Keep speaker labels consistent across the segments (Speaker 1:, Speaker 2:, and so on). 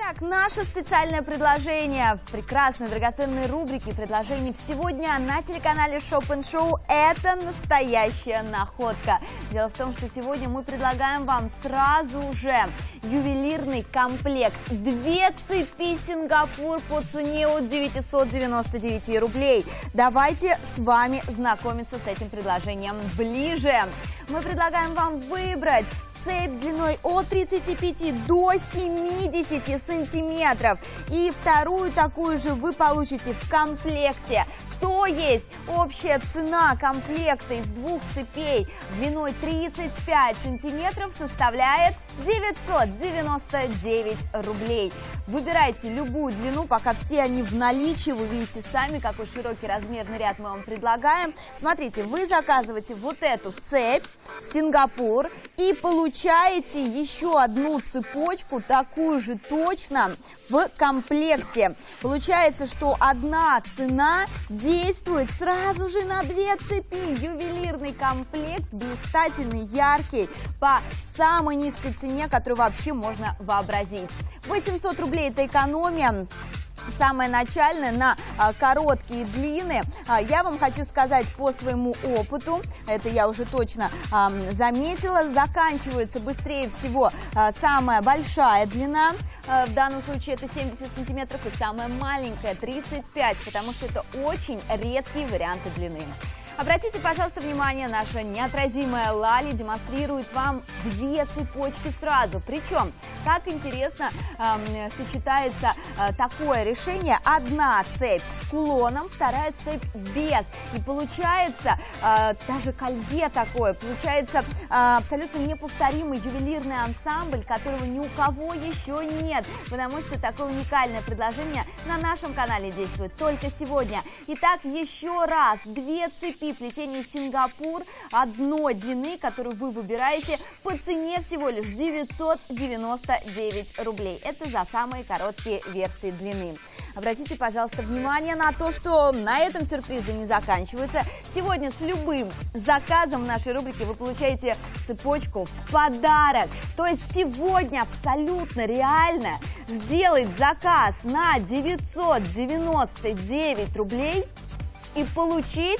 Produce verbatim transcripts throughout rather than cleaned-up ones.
Speaker 1: Итак, наше специальное предложение в прекрасной драгоценной рубрике «Предложение сегодня» на телеканале Shop and Show – это настоящая находка. Дело в том, что сегодня мы предлагаем вам сразу же ювелирный комплект. Две цепи Сингапур по цене от девятисот девяноста девяти рублей. Давайте с вами знакомиться с этим предложением ближе. Мы предлагаем вам выбрать цепь длиной от тридцати пяти до семидесяти сантиметров. И вторую такую же вы получите в комплекте. То есть общая цена комплекта из двух цепей длиной тридцать пять сантиметров составляет девятьсот девяносто девять рублей. Выбирайте любую длину, пока все они в наличии. Вы видите сами, какой широкий размерный ряд мы вам предлагаем. Смотрите, вы заказываете вот эту цепь Сингапур и получаете еще одну цепочку, такую же точно, в комплекте. Получается, что одна цена действует сразу же на две цепи. Ювелирный комплект, блистательный, яркий, по самой низкой цене, которую вообще можно вообразить. восемьсот рублей – это экономия. Самое начальное на а, короткие длины. А, я вам хочу сказать по своему опыту, это я уже точно а, заметила, заканчивается быстрее всего а, самая большая длина, а, в данном случае это семьдесят сантиметров, и самая маленькая тридцать пять, потому что это очень редкие варианты длины. Обратите, пожалуйста, внимание, наша неотразимая Лали демонстрирует вам две цепочки сразу. Причем, как интересно э, сочетается э, такое решение. Одна цепь с кулоном, вторая цепь без. И получается э, даже колье такое, получается э, абсолютно неповторимый ювелирный ансамбль, которого ни у кого еще нет. Потому что такое уникальное предложение на нашем канале действует только сегодня. Итак, еще раз, две цепи плетение Сингапур одной длины, которую вы выбираете по цене всего лишь девятьсот девяносто девять рублей. Это за самые короткие версии длины. Обратите, пожалуйста, внимание на то, что на этом сюрпризы не заканчиваются. Сегодня с любым заказом в нашей рубрике вы получаете цепочку в подарок. То есть сегодня абсолютно реально сделать заказ на девятьсот девяносто девять рублей и получить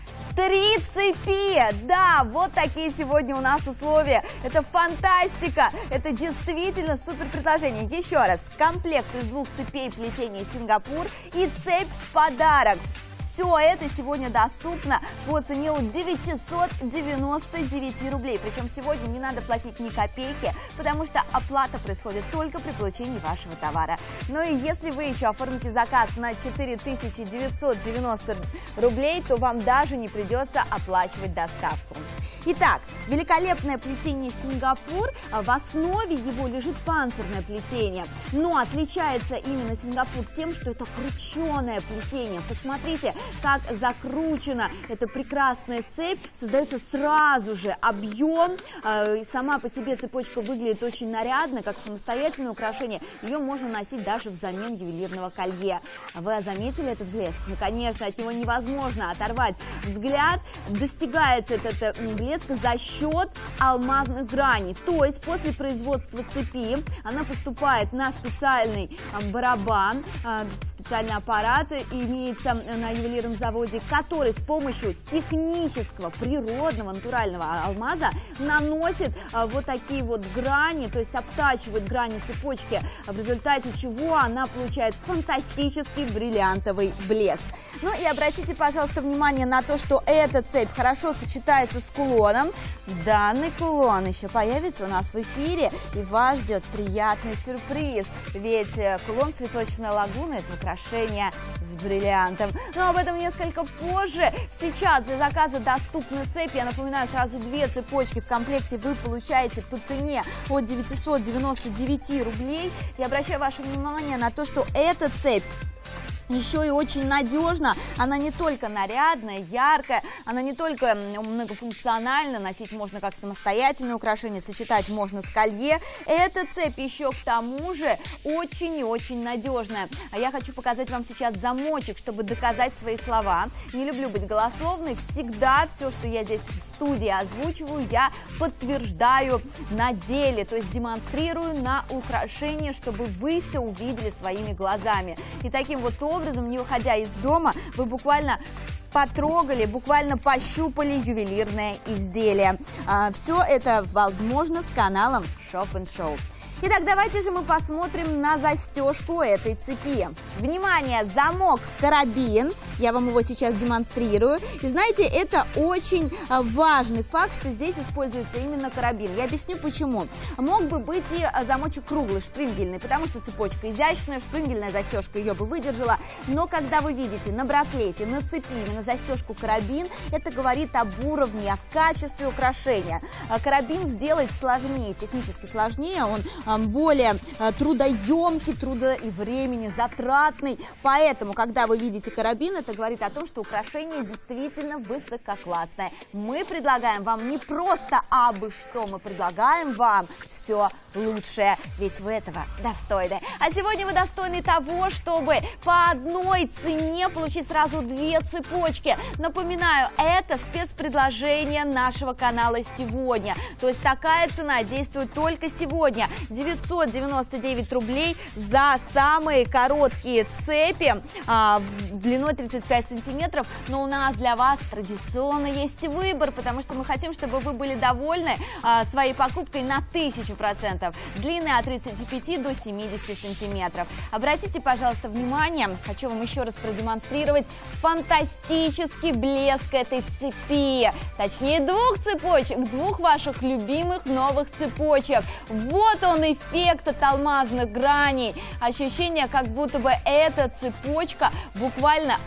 Speaker 1: три цепи. Да, вот такие сегодня у нас условия. Это фантастика. Это действительно супер предложение. Еще раз, комплект из двух цепей плетения Сингапур и цепь в подарок. Все это сегодня доступно по цене от девятисот девяноста девяти рублей. Причем сегодня не надо платить ни копейки, потому что оплата происходит только при получении вашего товара. Ну и если вы еще оформите заказ на четыре тысячи девятьсот девяносто рублей, то вам даже не придется оплачивать доставку. Итак, великолепное плетение Сингапур. В основе его лежит панцирное плетение. Но отличается именно Сингапур тем, что это крученое плетение. Посмотрите, как закручена эта прекрасная цепь. Создается сразу же объем. Сама по себе цепочка выглядит очень нарядно, как самостоятельное украшение. Ее можно носить даже взамен ювелирного колье. Вы заметили этот блеск? Ну, конечно, от него невозможно оторвать взгляд. Достигается этот блеск за счет алмазных граней. То есть после производства цепи она поступает на специальный барабан, специальный аппарат имеется на ювелирном заводе, который с помощью технического, природного, натурального алмаза наносит вот такие вот грани, то есть обтачивает грани цепочки, в результате чего она получает фантастический бриллиантовый блеск. Ну и обратите, пожалуйста, внимание на то, что эта цепь хорошо сочетается с кулоном. Данный кулон еще появится у нас в эфире, и вас ждет приятный сюрприз. Ведь кулон «Цветочная лагуна» – это украшение с бриллиантом. Но об этом несколько позже. Сейчас для заказа доступны цепи. Я напоминаю, сразу две цепочки в комплекте вы получаете по цене от девятисот девяноста девяти рублей. Я обращаю ваше внимание на то, что эта цепь еще и очень надежна. Она не только нарядная, яркая, она не только многофункциональна, носить можно как самостоятельное украшение, сочетать можно с колье. Эта цепь еще к тому же очень и очень надежная. А я хочу показать вам сейчас замочек, чтобы доказать свои слова. Не люблю быть голословной, всегда все, что я здесь в студии озвучиваю, я подтверждаю на деле, то есть демонстрирую на украшении, чтобы вы все увидели своими глазами. И таким вот образом, не выходя из дома, вы буквально потрогали, буквально пощупали ювелирное изделие. А, все это возможно с каналом Shop and Show. Итак, давайте же мы посмотрим на застежку этой цепи. Внимание, замок карабин. Я вам его сейчас демонстрирую. И знаете, это очень важный факт, что здесь используется именно карабин. Я объясню почему. Мог бы быть и замочек круглый, шпрингельный, потому что цепочка изящная, шпрингельная застежка ее бы выдержала. Но когда вы видите на браслете, на цепи, именно застежку карабин, это говорит об уровне, о качестве украшения. Карабин сделать сложнее, технически сложнее, он более трудоемкий, трудо и времени затратный. Поэтому, когда вы видите карабин, это говорит о том, что украшение действительно высококлассное. Мы предлагаем вам не просто абы что, мы предлагаем вам все лучшее, ведь вы этого достойны. А сегодня вы достойны того, чтобы по одной цене получить сразу две цепочки. Напоминаю, это спецпредложение нашего канала сегодня. То есть такая цена действует только сегодня. девятьсот девяносто девять рублей за самые короткие цепи а, длиной тридцать пять сантиметров. Но у нас для вас традиционно есть выбор, потому что мы хотим, чтобы вы были довольны а, своей покупкой на тысячу процентов. Длины от тридцати пяти до семидесяти сантиметров. Обратите, пожалуйста, внимание, хочу вам еще раз продемонстрировать фантастический блеск этой цепи. Точнее, двух цепочек, двух ваших любимых новых цепочек. Вот он, эффект от алмазных граней. Ощущение, как будто бы эта цепочка буквально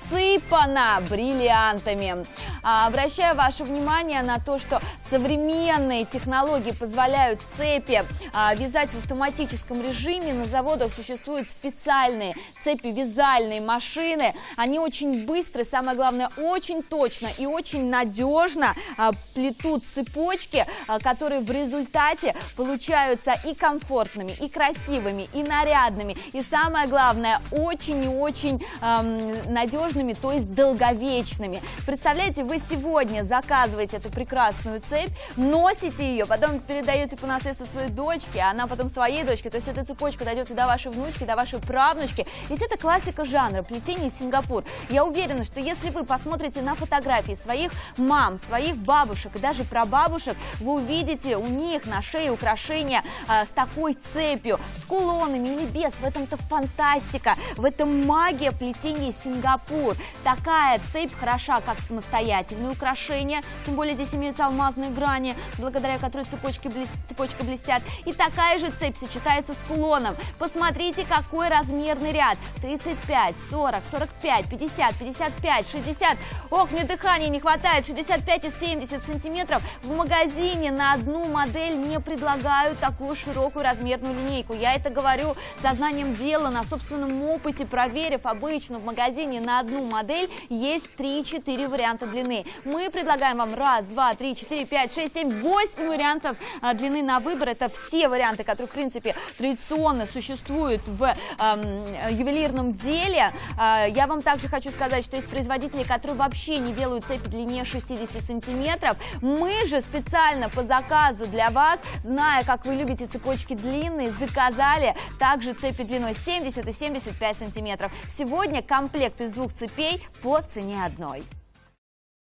Speaker 1: усыпана бриллиантами. А, обращаю ваше внимание на то, что современные технологии позволяют цепи а, вязать в автоматическом режиме. На заводах существуют специальные цепи-вязальные машины. Они очень быстро, самое главное, очень точно и очень надежно а, плетут цепочки, а, которые в результате получаются и комфортными, и красивыми, и нарядными, и самое главное, очень и очень эм, надежными, то есть долговечными. Представляете, вы сегодня заказываете эту прекрасную цепь, носите ее, потом передаете по наследству своей дочке, а она потом своей дочке, то есть эта цепочка дойдет и до вашей внучки, до вашей правнучки. Ведь это классика жанра, плетение Сингапур. Я уверена, что если вы посмотрите на фотографии своих мам, своих бабушек и даже прабабушек, вы увидите у них на шее украшения с такой цепью, с кулонами или без. В этом-то фантастика, в этом магия плетения Сингапур. Такая цепь хороша как самостоятельное украшение, тем более здесь имеются алмазные грани, благодаря которой цепочки блес... цепочка блестят. И такая же цепь сочетается с кулоном. Посмотрите, какой размерный ряд. тридцать пять, сорок, сорок пять, пятьдесят, пятьдесят пять, шестьдесят. Ох, мне дыхания не хватает. шестьдесят пять и семьдесят сантиметров. В магазине на одну модель не предлагают такую широкую размерную линейку. Я это говорю сознанием дела, на собственном опыте, проверив. Обычно в магазине на одну модель есть три-четыре варианта длины. Мы предлагаем вам раз, два, три, четыре, пять, шесть, семь, восемь вариантов а, длины на выбор. Это все варианты, которые, в принципе, традиционно существуют в эм, ювелирном деле. А, я вам также хочу сказать, что есть производители, которые вообще не делают цепи длине шестидесяти сантиметров. Мы же специально по заказу для вас, зная, как вы любите цепочки длинные, заказали также цепи длиной семьдесят и семьдесят пять сантиметров. Сегодня комплект из двух цепей по цене одной.